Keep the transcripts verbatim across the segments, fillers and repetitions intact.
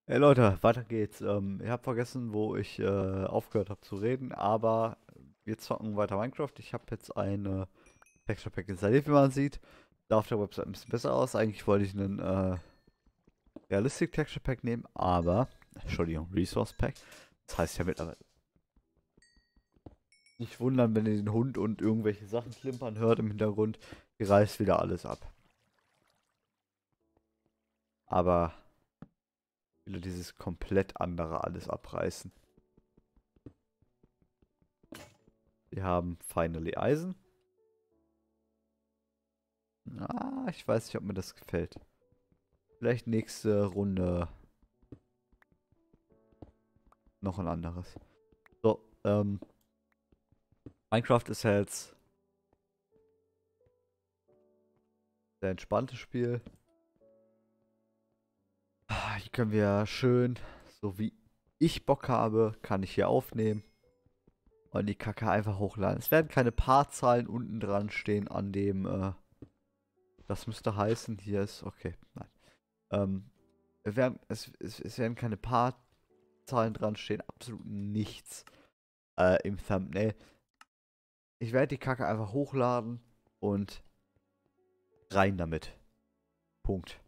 Hey Leute, weiter geht's. Ähm, ich habe vergessen, wo ich äh, aufgehört habe zu reden, aber wir zocken weiter Minecraft. Ich habe jetzt ein Texture Pack installiert, wie man sieht. Sah auf der Website ein bisschen besser aus. Eigentlich wollte ich einen äh, Realistic Texture Pack nehmen, aber, Entschuldigung, Resource Pack. Das heißt ja mittlerweile. Nicht wundern, wenn ihr den Hund und irgendwelche Sachen klimpern hört im Hintergrund. Hier reißt wieder alles ab. Aber ich will dieses komplett andere alles abreißen. Wir haben Finally Eisen. Ah, ich weiß nicht, ob mir das gefällt. Vielleicht nächste Runde noch ein anderes. So, ähm, Minecraft ist ja jetzt ein sehr entspanntes Spiel. Ah, hier können wir schön, so wie ich Bock habe, kann ich hier aufnehmen und die Kacke einfach hochladen. Es werden keine Paarzahlen unten dran stehen an dem, äh, das müsste heißen, hier ist, okay, nein. Ähm, es werden, es, es, es werden keine Paarzahlen dran stehen, absolut nichts äh, im Thumbnail. Ich werde die Kacke einfach hochladen und rein damit. Punkt.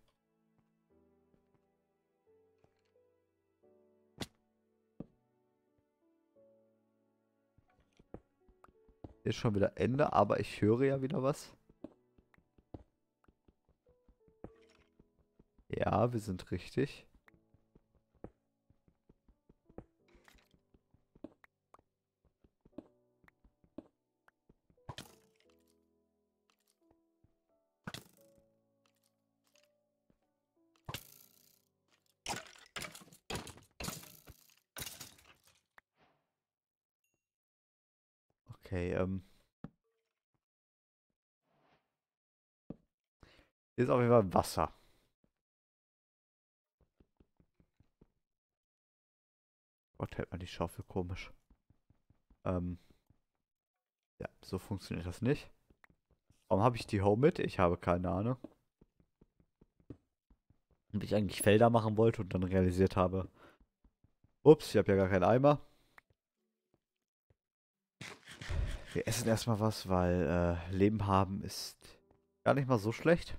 Ist schon wieder Ende, aber ich höre ja wieder was. Ja, wir sind richtig. Okay, ähm. Hier ist auf jeden Fall Wasser. Gott, hält man die Schaufel komisch. Ähm, ja, so funktioniert das nicht. Warum habe ich die Home mit? Ich habe keine Ahnung. Ob ich eigentlich Felder machen wollte und dann realisiert habe, ups, ich habe ja gar keinen Eimer. Wir essen erstmal was, weil äh, Leben haben ist gar nicht mal so schlecht.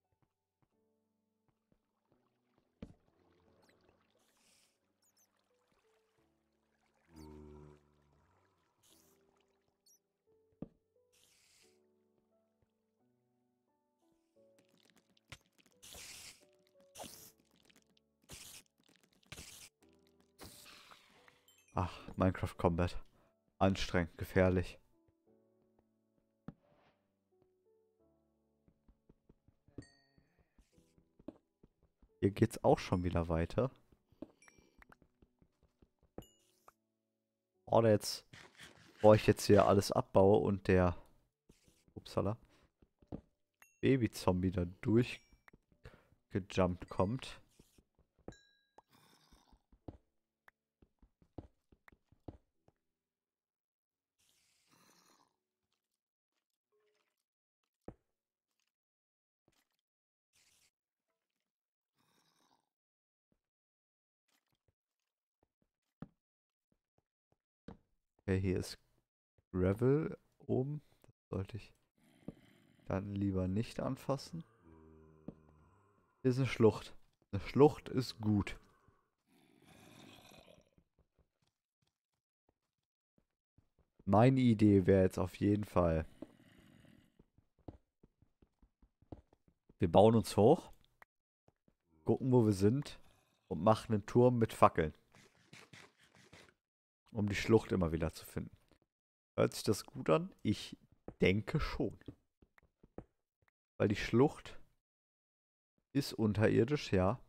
Ach, Minecraft Combat. Anstrengend, gefährlich. Hier geht's auch schon wieder weiter. Oder jetzt, bevor ich jetzt hier alles abbaue und der, upsala, Baby-Zombie da durchgejumpt kommt. Okay, hier ist Gravel oben. Das sollte ich dann lieber nicht anfassen. Hier ist eine Schlucht. Eine Schlucht ist gut. Meine Idee wäre jetzt auf jeden Fall, wir bauen uns hoch, gucken, wo wir sind und machen einen Turm mit Fackeln, um die Schlucht immer wieder zu finden. Hört sich das gut an? Ich denke schon. Weil die Schlucht ist unterirdisch, ja.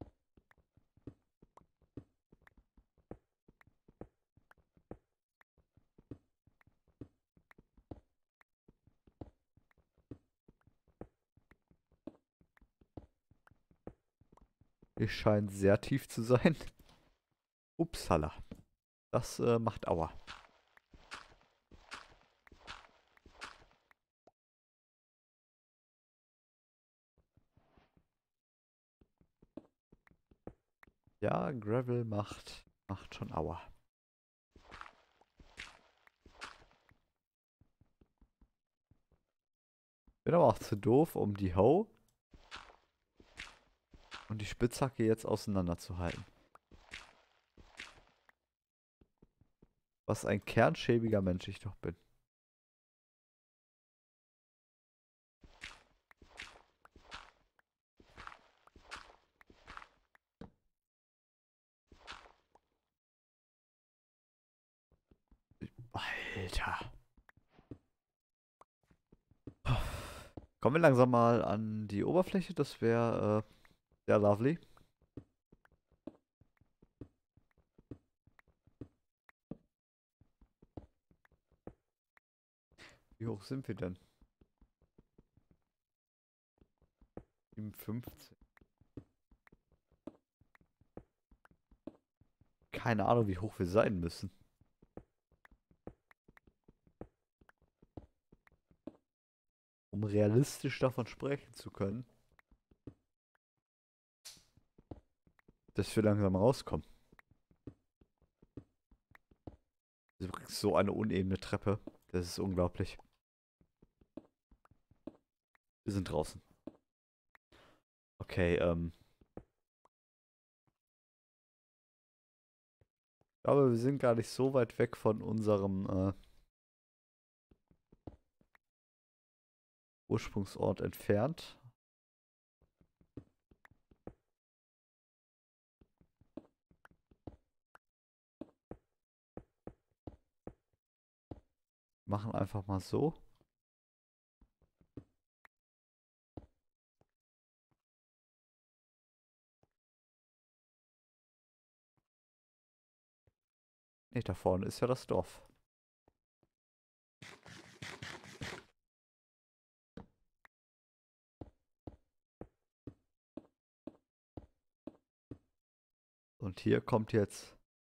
Die scheint sehr tief zu sein. Upsala. Das äh, macht Aua. Ja, Gravel macht, macht schon Aua. Bin aber auch zu doof, um die Hoe und die Spitzhacke jetzt auseinanderzuhalten. Was ein kernschäbiger Mensch ich doch bin. Alter. Kommen wir langsam mal an die Oberfläche. Das wäre äh, sehr lovely. Wie hoch sind wir denn? siebenundfünfzig. Keine Ahnung, wie hoch wir sein müssen. Um realistisch davon sprechen zu können, dass wir langsam rauskommen. Das ist übrigens so eine unebene Treppe. Das ist unglaublich. Wir sind draußen. Okay, ähm. Aber wir sind gar nicht so weit weg von unserem äh, Ursprungsort entfernt. Machen einfach mal so. Ne, da vorne ist ja das Dorf. Und hier kommt jetzt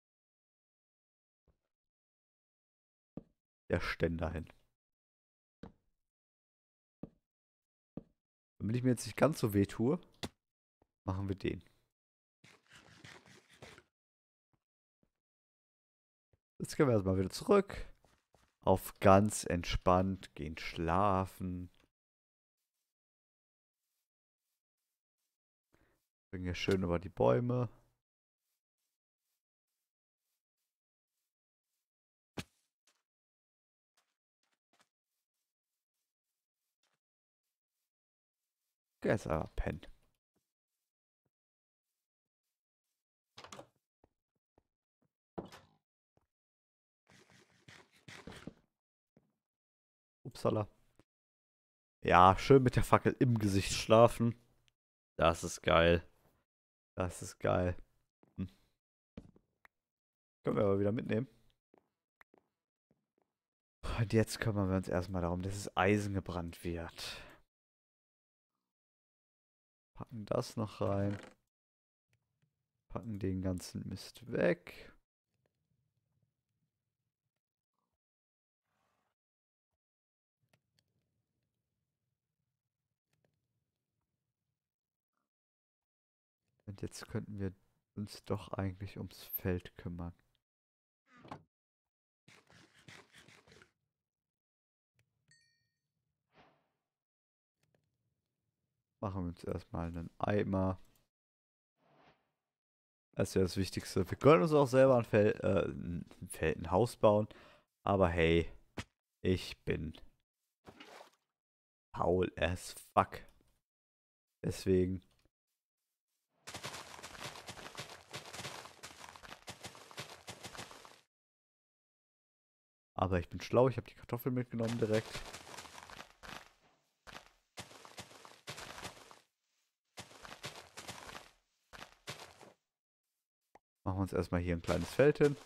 der Ständer hin. Damit ich mir jetzt nicht ganz so weh tue, machen wir den. Jetzt können wir erstmal wieder zurück. Auf ganz entspannt, gehen schlafen. Bringen hier schön über die Bäume. Geh jetzt aber pennen. Upsala. Ja, schön mit der Fackel im Gesicht schlafen. Das ist geil. Das ist geil. Hm. Können wir aber wieder mitnehmen. Und jetzt kümmern wir uns erstmal darum, dass das Eisen gebrannt wird. Packen das noch rein. Packen den ganzen Mist weg. Und jetzt könnten wir uns doch eigentlich ums Feld kümmern. Machen wir uns erstmal einen Eimer. Das ist ja das Wichtigste. Wir können uns auch selber ein Feld, äh, ein Feld, ein Haus bauen. Aber hey, ich bin faul as fuck. Deswegen. Aber ich bin schlau, ich habe die Kartoffeln mitgenommen direkt. Machen wir uns erstmal hier ein kleines Feld hin.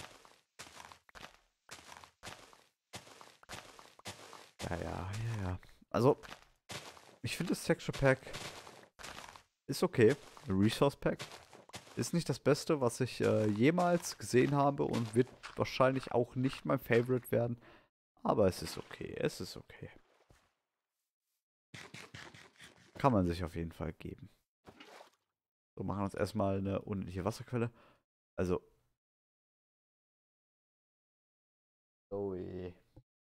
Ja, ja, ja, ja. Also, ich finde das Texture Pack ist okay. Resource Pack ist nicht das Beste, was ich äh, jemals gesehen habe und wird wahrscheinlich auch nicht mein Favorite werden. Aber es ist okay, es ist okay. Kann man sich auf jeden Fall geben. So, machen uns erstmal eine unendliche Wasserquelle. Also. Ui.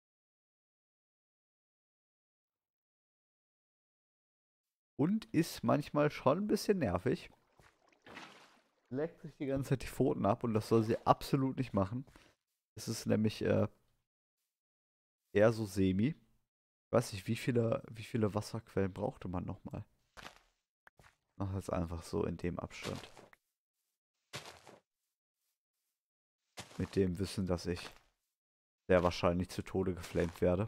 Und ist manchmal schon ein bisschen nervig. Leckt sich die ganze Zeit die Pfoten ab und das soll sie absolut nicht machen. Es ist nämlich äh, eher so semi. Ich weiß nicht, wie viele, wie viele Wasserquellen brauchte man nochmal? Mach das einfach so in dem Abstand. Mit dem Wissen, dass ich sehr wahrscheinlich zu Tode geflamed werde.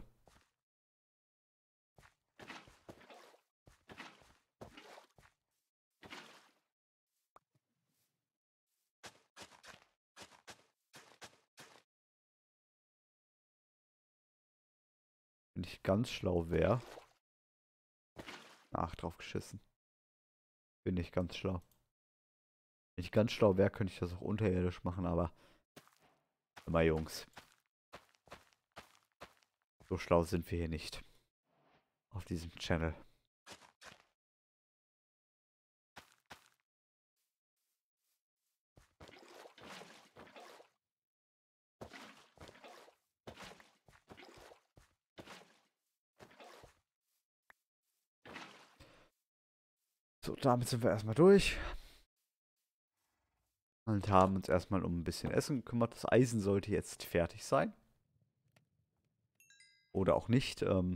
Wenn ich ganz schlau wäre. Ach, drauf geschissen. Bin ich ganz schlau. Wenn ich ganz schlau wäre, könnte ich das auch unterirdisch machen, aber immer Jungs. So schlau sind wir hier nicht. Auf diesem Channel. So, damit sind wir erstmal durch. Und haben uns erstmal um ein bisschen Essen gekümmert. Das Eisen sollte jetzt fertig sein. Oder auch nicht. Ähm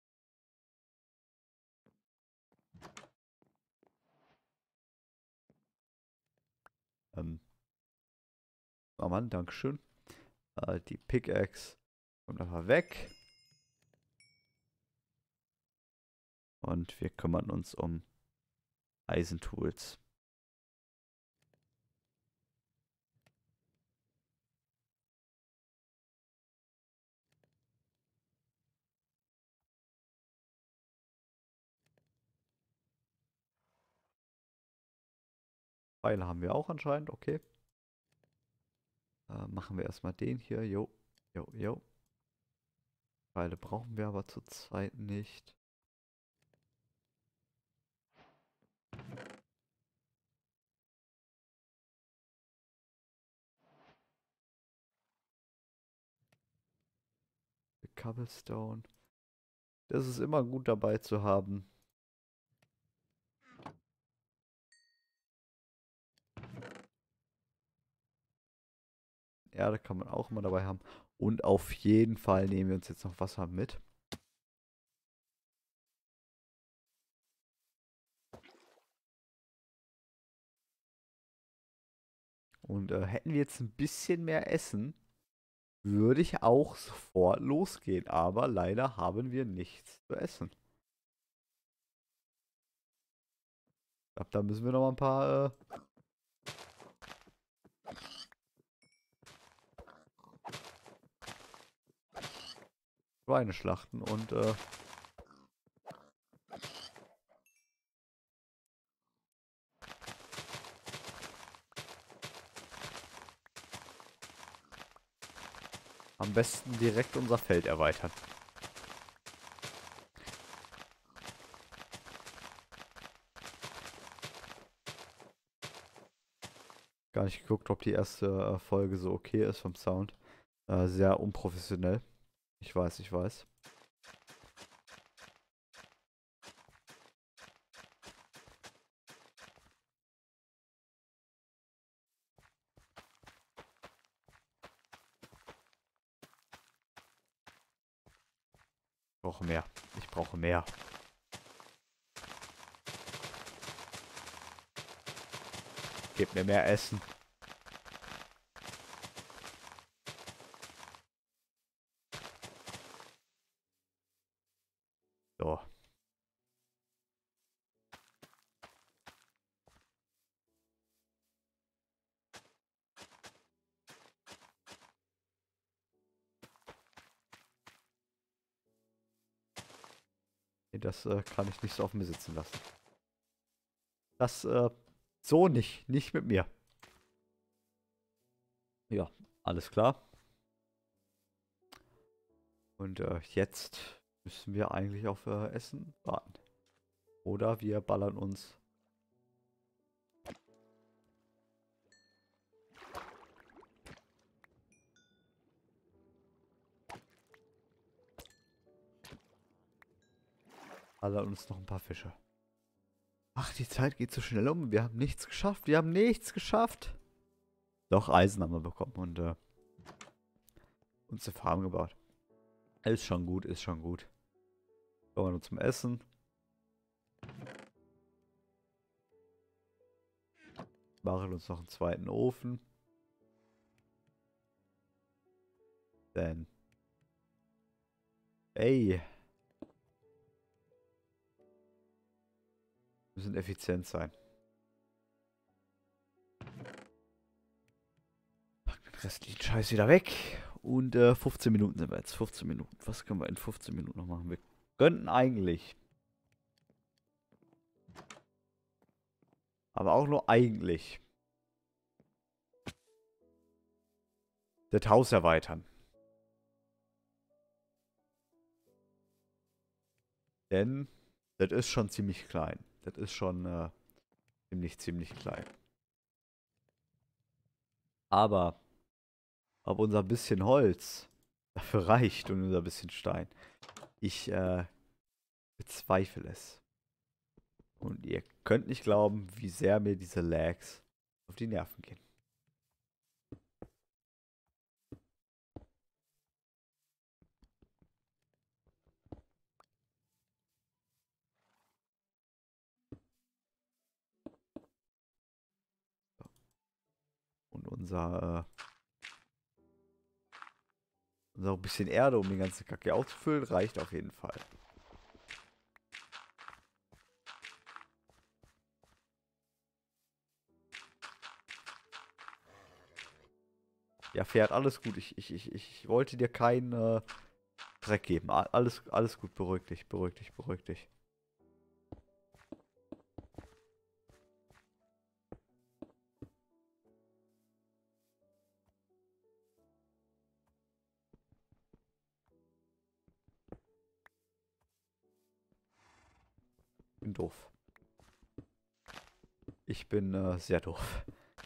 ähm oh Mann, Dankeschön. Äh, die Pickaxe kommt einfach weg. Und wir kümmern uns um Eisentools. Pfeile haben wir auch anscheinend, okay. Äh, machen wir erstmal den hier. Jo, jo, jo. Pfeile brauchen wir aber zurzeit nicht. Cobblestone. Das ist immer gut dabei zu haben. Erde kann man auch immer dabei haben. Und auf jeden Fall nehmen wir uns jetzt noch Wasser mit. Und äh, hätten wir jetzt ein bisschen mehr Essen, würde ich auch sofort losgehen. Aber leider haben wir nichts zu essen. Ich glaube, da müssen wir noch mal ein paar... Äh Schweine schlachten und äh, am besten direkt unser Feld erweitern. Gar nicht geguckt, ob die erste äh, Folge so okay ist vom Sound. Äh, sehr unprofessionell. Ich weiß, ich weiß. Ich brauche mehr. Ich brauche mehr. Gebt mir mehr Essen. So. Nee, das äh, kann ich nicht so auf mir sitzen lassen. Das, äh, so nicht. Nicht mit mir. Ja, alles klar. Und äh, jetzt müssen wir eigentlich auf äh, Essen warten. Oder wir ballern uns Alle uns noch ein paar Fische. Ach, die Zeit geht so schnell um. Wir haben nichts geschafft. Wir haben nichts geschafft. Doch, Eisen haben wir bekommen und äh, uns eine Farm gebaut. Ist schon gut, ist schon gut. Kommen wir nur zum Essen. Machen uns noch einen zweiten Ofen. Denn. Ey. Wir müssen effizient sein. Packen den restlichen Scheiß wieder weg. Und äh, fünfzehn Minuten sind wir jetzt. fünfzehn Minuten. Was können wir in fünfzehn Minuten noch machen? Wir könnten eigentlich. Aber auch nur eigentlich. Das Haus erweitern. Denn das ist schon ziemlich klein. Das ist schon äh, ziemlich, ziemlich klein. Aber ob unser bisschen Holz dafür reicht und unser bisschen Stein, ich äh, bezweifle es. Und ihr könnt nicht glauben, wie sehr mir diese Lags auf die Nerven gehen. Und unser, äh, unser bisschen Erde, um die ganze Kacke aufzufüllen, reicht auf jeden Fall. Ja, Pferd, alles gut. Ich, ich, ich, ich wollte dir keinen äh, Dreck geben. A- Alles, alles gut, beruhig dich, beruhig dich, beruhig dich. Ich bin doof. Ich bin äh, sehr doof.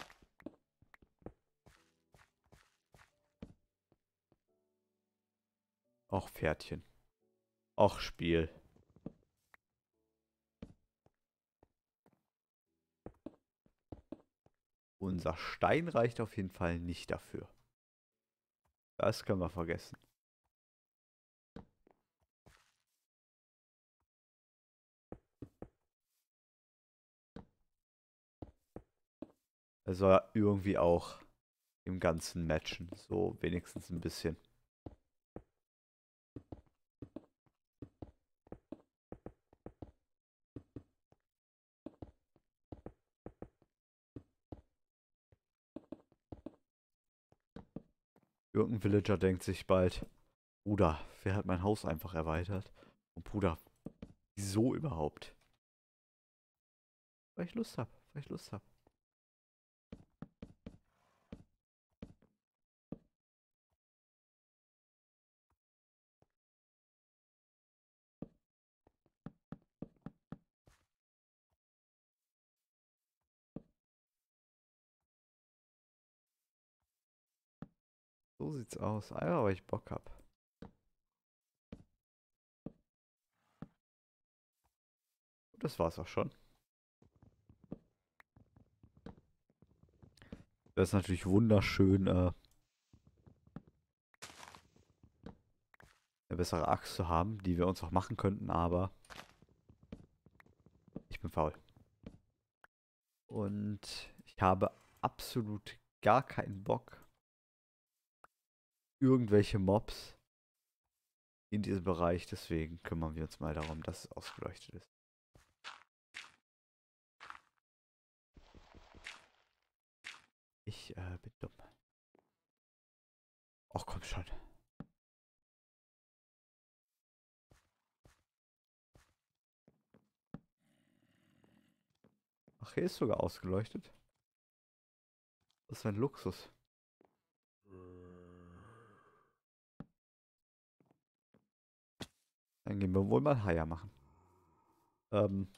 Auch Pferdchen. Auch Spiel. Unser Stein reicht auf jeden Fall nicht dafür. Das können wir vergessen. Er soll ja irgendwie auch im Ganzen matchen. So wenigstens ein bisschen. Irgendein Villager denkt sich bald, Bruder, wer hat mein Haus einfach erweitert? Und Bruder, wieso überhaupt? Weil ich Lust habe, weil ich Lust habe. So sieht's aus. Einfach weil ich Bock habe. Das war's auch schon. Das ist natürlich wunderschön, äh, eine bessere Axt zu haben, die wir uns auch machen könnten, aber ich bin faul. Und ich habe absolut gar keinen Bock, irgendwelche Mobs in diesem Bereich. Deswegen kümmern wir uns mal darum, dass es ausgeleuchtet ist. Ich äh, bin dumm. Ach komm schon. Ach, hier ist sogar ausgeleuchtet. Das ist ein Luxus. Dann gehen wir wohl mal Haier machen. Ähm.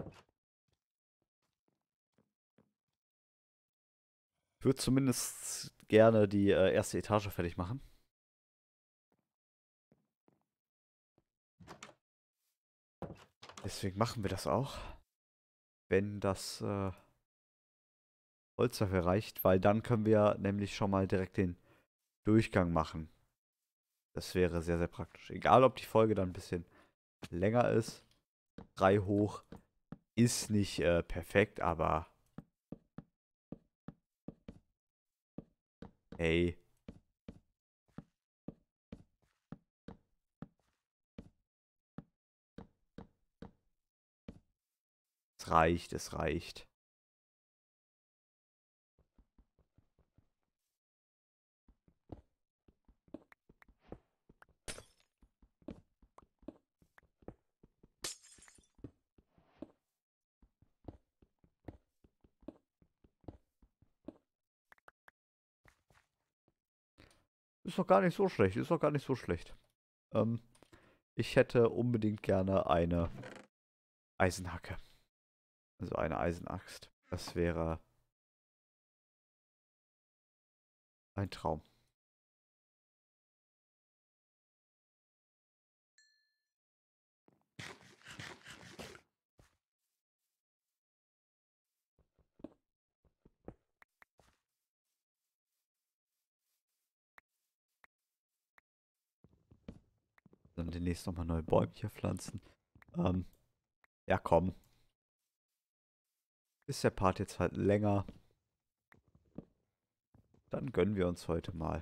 Ich würde zumindest gerne die äh, erste Etage fertig machen. Deswegen machen wir das auch. Wenn das äh, Holz dafür reicht, weil dann können wir nämlich schon mal direkt den Durchgang machen. Das wäre sehr, sehr praktisch. Egal, ob die Folge dann ein bisschen länger ist. Drei hoch ist nicht äh, perfekt, aber hey, es reicht, es reicht. Ist doch gar nicht so schlecht, ist doch gar nicht so schlecht. Ähm, ich hätte unbedingt gerne eine Eisenhacke. Also eine Eisenaxt. Das wäre ein Traum. Dann demnächst nochmal neue Bäumchen pflanzen. Ähm, ja komm. Ist der Part jetzt halt länger. Dann gönnen wir uns heute mal.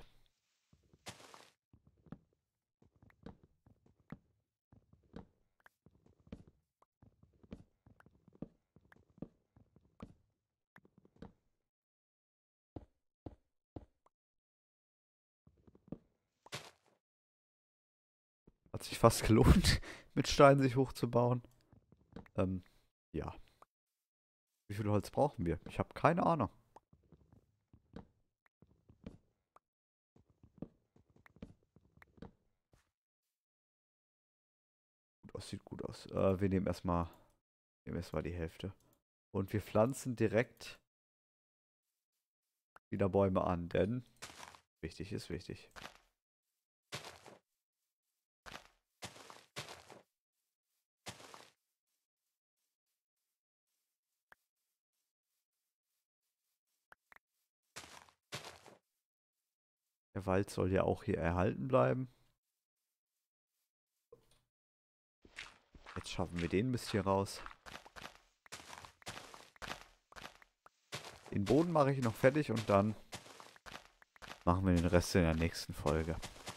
Hat sich fast gelohnt, mit Steinen sich hochzubauen. Ähm, ja. Wie viel Holz brauchen wir? Ich habe keine Ahnung. Das sieht gut aus. Äh, wir nehmen erstmal nehmen erstmal die Hälfte. Und wir pflanzen direkt wieder Bäume an, denn wichtig ist wichtig. Der Wald soll ja auch hier erhalten bleiben. Jetzt schaffen wir den Mist hier raus. Den Boden mache ich noch fertig und dann machen wir den Rest in der nächsten Folge.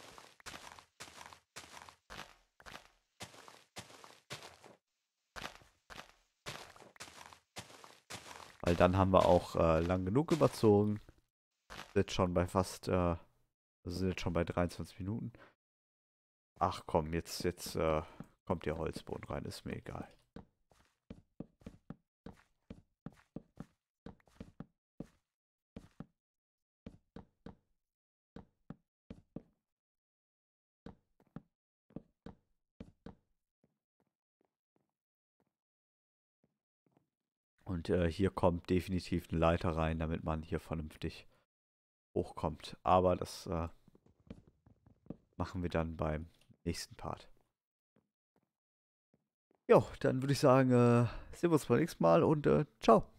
Weil dann haben wir auch äh, lang genug überzogen. Sind schon bei fast, äh, sind jetzt schon bei dreiundzwanzig Minuten. Ach komm, jetzt, jetzt äh, kommt der Holzboden rein, ist mir egal. Und äh, hier kommt definitiv eine Leiter rein, damit man hier vernünftig hochkommt. Aber das äh, machen wir dann beim nächsten Part. Jo, dann würde ich sagen, äh, sehen wir uns beim nächsten Mal und äh, ciao.